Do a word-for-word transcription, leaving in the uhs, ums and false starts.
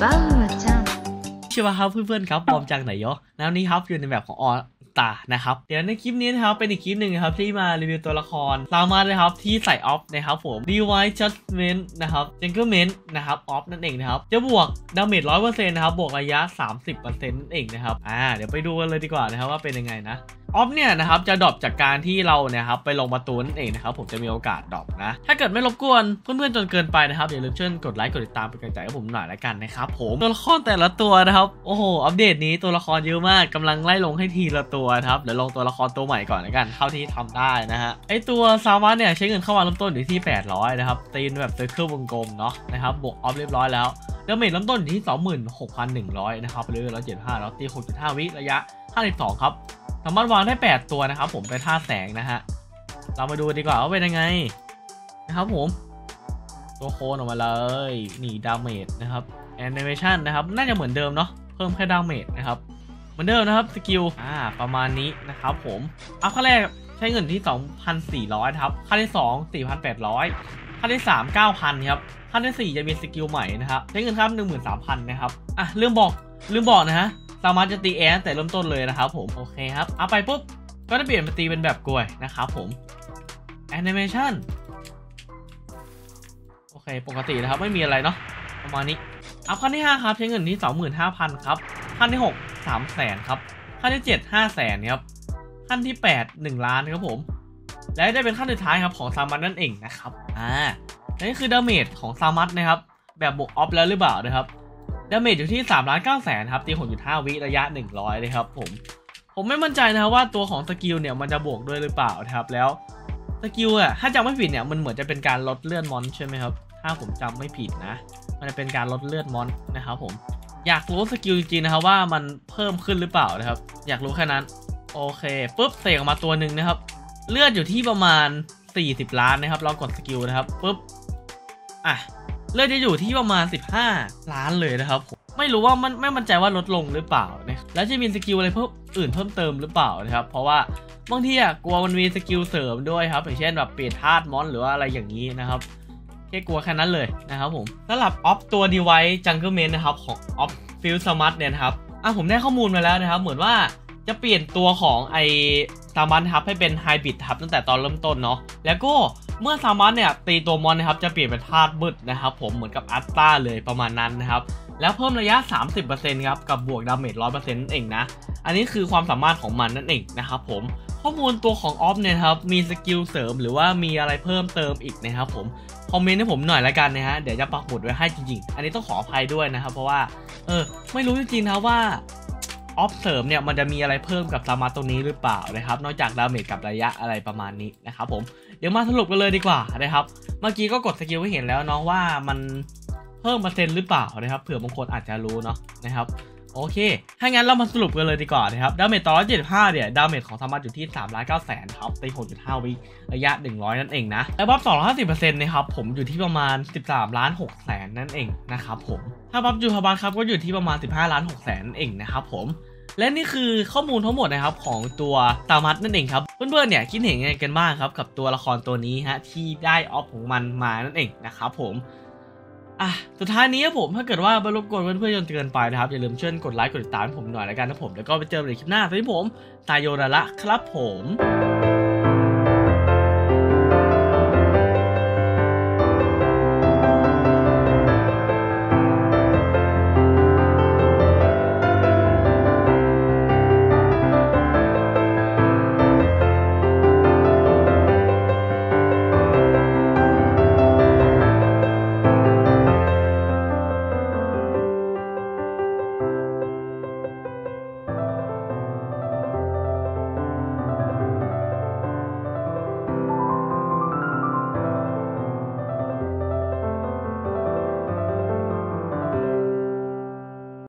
バウアちゃんใช่ป่ะครับเพื่อนๆครับบอมจากไหนยะแล้วนี้ครับอยู่ในแบบของออตานะครับเดี๋ยวในคลิปนี้นะครับเป็นอีกคลิปหนึ่งนะครับที่มารีวิวตัวละครตามมาเลยครับที่ใส่ออฟนะครับผม Divine Judgment นะครับ Judgment นะครับออฟนั่นเองนะครับจะบวกดาเมจ ร้อยเปอร์เซ็นต์ นะครับบวกระยะ สามสิบเปอร์เซ็นต์ นั่นเองนะครับอ่าเดี๋ยวไปดูกันเลยดีกว่านะครับว่าเป็นยังไงนะออฟเนี่ยนะครับจะดรอปจากการที่เราเนี่ยครับไปลงประตูนั่นเองนะครับผมจะมีโอกาสดรอปนะถ้าเกิดไม่รบกวนเพื่อนๆจนเกินไปนะครับอย่าลืมช่วยกดไลค์กดติดตามเป็นกำลังใจให้ผมหน่อยละกันนะครับผมตัวละครแต่ละตัวนะครับโอ้โหอัปเดตนี้ตัวละครเยอะมากกำลังไล่ลงให้ทีละตัวครับเดี๋ยวลงตัวละครตัวใหม่ก่อนละกันเท่าที่ทำได้นะฮะไอตัวซาวัสเนี่ยใช้เงินเข้ามาเริ่มต้นอยู่ที่แปดร้อยนะครับตีนแบบเซอร์เคิลวงกลมเนาะนะครับบวกออฟเรียบร้อยแล้วดาเมจเริ่มต้นอยู่ที่ สองหมื่นหกพันหนึ่งร้อย นะครับไปเลยร้อยเจ็ดสิบห้าแล้วตี หกจุดห้า วิระยะห้าสิบสองครับสามารถวางได้แปดตัวนะครับผมเป็นท่าแสงนะฮะเรามาดูดีกว่าว่าเป็นยังไงนะครับผมตัวโคนออกมาเลยนี่ดาเมจนะครับแอนิเมชันนะครับน่าจะเหมือนเดิมเนาะเพิ่มแค่ดาเมจนะครับเหมือนเดิมนะครับสกิลอ่าประมาณนี้นะครับผมอัพขั้นแรกใช้เงินที่ สองพันสี่ร้อย ครับขั้นที่สอง สี่พันแปดร้อย ขั้นที่สาม เก้าพัน ครับขั้นที่สี่จะมีสกิลใหม่นะครับใช้เงินครับ หนึ่งหมื่นสามพัน นะครับอ่ะลืมบอกลืมบอกนะฮะสามารถจะตีแอนแต่เริ่มต้นเลยนะครับผมโอเคครับเอาไปปุ๊บก็จะเปลี่ยนมาตีเป็นแบบกลวยนะครับผมแอนิเมชันโอเคปกตินะครับไม่มีอะไรเนาะประมาณนี้อัพขั้นที่ห้าครับใช้เงินที่ สองหมื่นห้าพัน ครับขั้นที่หก สามแสนครับขั้นที่เจ็ด ห้าแสนครับขั้นที่แปด หนึ่งล้านครับผมและได้เป็นขั้นสุดท้ายครับของซามัสนั่นเองนะครับอ่านี่คือดาเมจของซามัสนะครับแบบบวกออฟแล้วหรือเปล่านะครับดาเมจอยู่ที่ สามล้านเก้าแสน ครับตี หกจุดห้า วิระยะหนึ่งร้อยเลยครับผมผมไม่มั่นใจนะครับว่าตัวของสกิลเนี่ยมันจะบวกด้วยหรือเปล่านะครับแล้วสกิลอ่ะถ้าจำไม่ผิดเนี่ยมันเหมือนจะเป็นการลดเลือดมอนใช่ไหมครับถ้าผมจำไม่ผิดนะมันจะเป็นการลดเลือดมอนนะครับผมอยากรู้สกิลจริงๆนะครับว่ามันเพิ่มขึ้นหรือเปล่านะครับอยากรู้แค่นั้นโอเคปุ๊บเสกออกมาตัวหนึ่งนะครับเลือดอยู่ที่ประมาณสี่สิบล้านนะครับลองกดสกิลนะครับปุ๊บอ่ะเลือดจะอยู่ที่ประมาณสิบห้าล้านเลยนะครับผมไม่รู้ว่ามันไม่มั่นใจว่าลดลงหรือเปล่านะแล้วจะมีสกิลอะไรเพิ่มอื่นเพิ่มเติมหรือเปล่านะครับเพราะว่าบางทีอะกลัวมันมีสกิลเสริมด้วยครับอย่างเช่นแบบเปลี่ยนธาตุมอนหรือว่าอะไรอย่างนี้นะครับแค่กลัวแค่นั้นเลยนะครับผมสำหรับออฟตัว Divine Judgment นะครับของออฟฟิลซามัสเนี่ยนะครับอ่ะผมได้ข้อมูลมาแล้วนะครับเหมือนว่าจะเปลี่ยนตัวของไอซามัสครับให้เป็นไฮบริดครับตั้งแต่ตอนเริ่มต้นเนาะแล้วก็เมื่อซามัสเนี่ยตีตัวมอนนะครับจะเปลี่ยนเป็นธาตุมืดนะครับผมเหมือนกับอัตตาเลยประมาณนั้นนะครับแล้วเพิ่มระยะ สามสิบเปอร์เซ็นต์ ครับกับบวกดาเมจ ร้อยเปอร์เซ็นต์ นั่นเองนะอันนี้คือความสามารถของมันนั่นเองนะครับผมข้อมูลตัวของออฟเนี่ยครับมีสกิลเสริมหรือว่ามีอะไรเพิ่มเติมอีกนะครับผมคอมเมนต์ให้ผมหน่อยละกันนะฮะเดี๋ยวจะปักหมุดไว้ให้จริงๆอันนี้ต้องขออภัยด้วยนะครับเพราะว่าเออไม่รู้จริงๆนะว่าออฟเสริมเนี่ยมันจะมีอะไรเพิ่มกับซามัสตรงนี้หรือเปล่านะครับนอกจากดาเมจกับระยะอะไรประมาณนี้นะครับผมเดี๋ยวมาสรุปกันเลยดีกว่านะครับเมื่อกี้ก็กดสกิลให้เห็นแล้วเนาะว่ามันเพิ่มเปอร์เซ็นต์หรือเปล่านะครับเผื่อบางคนอาจจะรู้เนาะนะครับโอเคถ้างั้นเรามาสรุปกันเลยดีกว่านะครับดาเมจต่อร้อยเจ็ดสิบห้าเนี่ยดาเมจของซามัสอยู่ที่ สามล้านเก้าแสน ครับตี หกจุดห้า วิระยะหนึ่งร้อยนั่นเองนะแล้วบัฟ สองร้อยห้าสิบเปอร์เซ็นต์ นะครับผมอยู่ที่ประมาณ สิบสามล้านหกแสน นั่นเองนะครับผมถ้าบัฟยูฮาบัสครับก็อยู่ที่ประมาณ สิบห้าล้านหกแสน นั่นเองนะครับผมและนี่คือข้อมูลทั้งหมดนะครับของตัวซามัสนั่นเองครับเพื่อนๆเนี่ยคิดเห็นยังไงกันบ้างครับกับตัวละครตัวนี้ฮะที่ได้ออฟของมันมานั่นเองนะครับผมอ่ะสุดท้ายนี้ครับผมถ้าเกิดว่าไม่รบกวนเพื่อนๆจนเกินไปนะครับอย่าลืมช่วยกดไลค์กดติดตามผมหน่อยแล้วกันนะผมแล้วก็ไปเจอกันในคลิปหน้าสวัสดีผมตายโยระละครับผม